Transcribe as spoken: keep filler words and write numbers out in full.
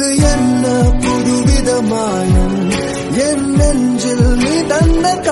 இது என்ன புதுவித மாயம் என் நெஞ்சில் நீ தந்த